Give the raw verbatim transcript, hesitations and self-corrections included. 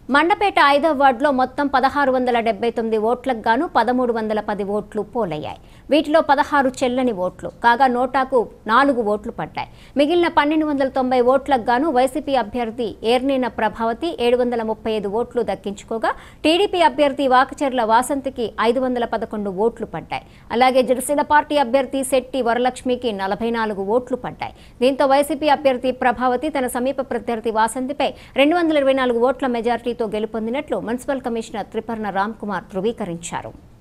మండపేట ఐదవ వార్డులో మొత్తం పదహారు వందల డెబ్బై తొమ్మిది ఓట్లకు గాను పదమూడు వందల పది ఓట్లు పోలయ్యాయి. వీటిలో పదహారు చెల్లని ఓట్లు కాగా నోటాకు నాలుగు ఓట్లు పడ్డాయి. మిగిలిన పన్నెండు వందల తొంభై ఓట్లకు గాను వైసీపీ అభ్యర్థి ఏర్నేన ప్రభావతి ఏడు వందల ముప్పై ఐదు ఓట్లు దక్కించుకోగా టీడీపీ అభ్యర్థి వాకచర్ల వాసంతికి ఐదు వందల పదకొండు ఓట్లు పడ్డాయి. అలాగే జనసేన పార్టీ అభ్యర్థి శెట్టి వరలక్ష్మికి నలభై నాలుగు ఓట్లు పడ్డాయి. దీంతో వైసీపీ అభ్యర్థి ప్రభావతి తన సమీప ప్రత్యర్థి వాసంతిపై రెండు వందల ఇరవై నాలుగు ఓట్ల మెజార్టీ తో గెలుపొందినట్లు మున్సిపల్ కమిషనర్ త్రిపర్ణ రామ్ కుమార్ ధృవీకరించారు.